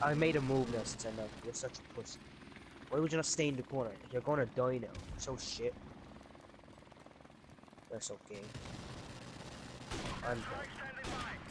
I made a move now since I know you're such a pussy. Why would you not stay in the corner? You're gonna die now. You're so shit. That's okay. I'm dead.